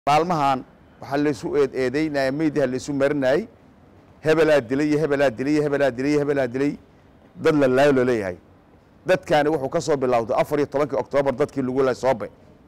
maalmahan waxa la isu eedeynaa meediyaha la isu marinay hebelaa dilay dad la laayo leeyahay dadkaani wuxuu ka soo bilowday 14 Oktoobar dadkii lagu la soo bay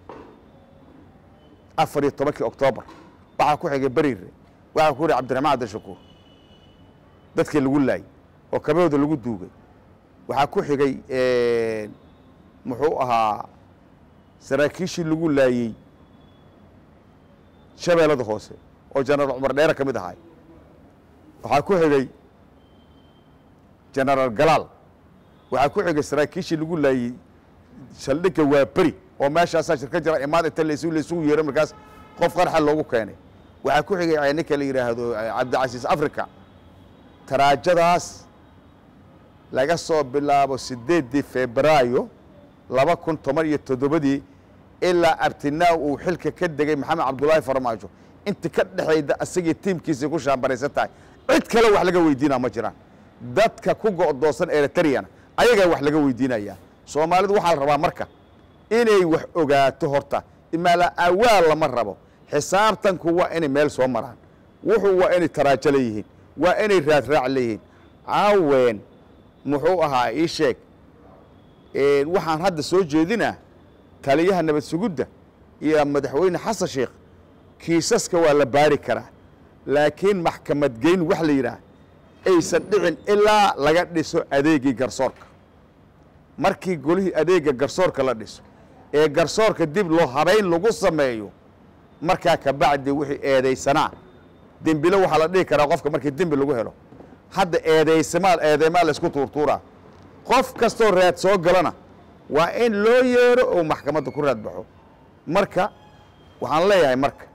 14 Oktoobar waxa ku xigay Bariire waxa ku ri Cabdiraxmaan Abdishakuur dadkii lagu laay oo kabooda lagu duugay waxa ku xigay muxuu ahaa saraakiishii lagu laayay shabeellada hoose oo General Umar Dheere kamid ahay waxa ku xigay General Galaal waxa ku xigay saraakiishii lagu laayay saldhigga waa bari oo meeshaas shirka jira imaad inta la isugu yeeray markaas qof qarxa loogu keenay waxa ku xigay aynka la yiraahdo Cabdicasiis Afrika taraajadaas laga soo bilaabo 8 Febraayo 2017 ilaa abtinaa uu xilka ka degay Maxamed Cabdullaahi Farmaajo inta ka dhaxayda asagii tiimkiisa ku shaambareysatay cid kale wax laga weydiinaa ma jiraan dadka ku go'doosan Eritrean ayaga wax laga weydiinaya Soomaalidu waxa la rabaa marka inay wax ogaato horta imala awaal lama rabo xisaabtanku waa inay meel soo maraan wuxuu waa inay taraajo leeyihiin waa inay raadraac leeyihiin caaween muxuu ahaa ii sheeg waxaan hadda soo jeedinaa taliyaha nabad sugudda iyo madaxweyne Xasan Sheekh kiisaska waa la baari karaa laakiin maxkamad geyn wax la yiraahdo aysan dhicin ilaa laga dhiso adeegii garsoorka markii golihii adeega garsoorka la dhiso ee garsoorka dib loo habeyn lagu sameeyo markaa ka bacdi wixii eedeysanaa dembilo waxa la dhigi karaa qofka markii dembi lagu helo hadda eedeymaal isku tuurtuura qof kastoo raad soo galana waa in loo yeero oo maxkamadda ku raad baxo marka waxaan leeyahay marka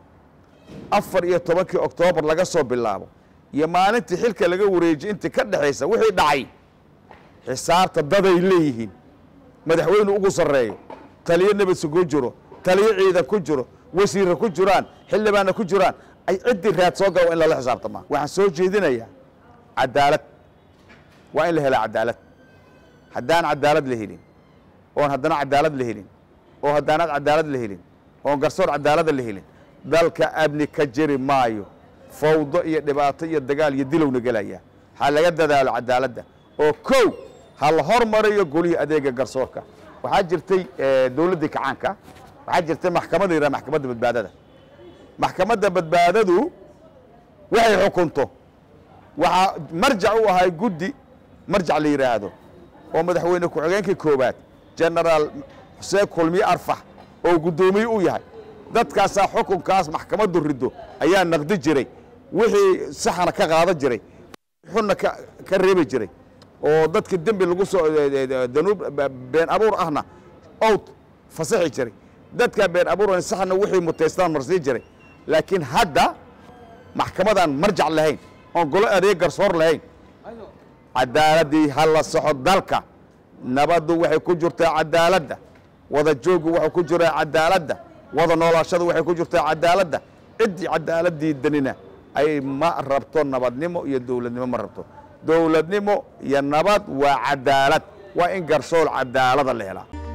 14 Oktoobar laga soo bilaabo iyo maalintii xilka laga wareejiyay inta ka dhaxaysa wixii dhacay xisaabta daday leeyihiin madaxweyne ugu sareeyo taliye nabad sugo jiro taliye ciidan ku jiro wasiir ku jiraan xildhibaano ku jiraan ay cid raad soo galo in la xisaabtama waxaan soo jeedinayaa cadaalad waa in la helo cadaalad haddaan cadaalad la helin oo haddana cadaalad la helin oo haddana cadaalad la helin oo garsoor cadaalad la helin dalka abni ka jiri maayo fawdo iyo dhibaato iyo dagaal iyo dilowna galaya ha laga dadaalo cadaaladda oo koow hal hormariyo golihii adeega garsoorka waxa jirtay dawladda kacaanka waxa jirtay maxkamadda badbaadada maxkamadda badbaadadu waxay xukunto waxa marjac u ahay guddi marjac la yiraahdo oo madaxweyne ku xigeenkii koobaad General Hussein Kulmiye Arfax oo gudoomiye u yahay dadkaas xukunkaas maxkamaddu rido ayaa naqdi jiray wixii saxana ka qaada jiray xunna ka reebi jiray oo dadka dambi lagu soo danuub been abuur ahna out fasaxi jiray dadka been abuur saxna wixii muteystaan marsi jiray laakiin hadda maxkamadan marjac lahayn oo golo adeeg garsoor lahayn cadaaladii hal saxo dalka nabadu waxay ku jirtaa cadaaladda wada joogu waxay ku jiraa cadaaladda wada noolaashadu waxay ku jirtaa cadaaladda cid cadaaladii danina ay ma rabto nabadnimo iyo dawladnimo ma rabto dawladnimo iyo nabad waa cadaalad waa in garsoor cadaalada la helaa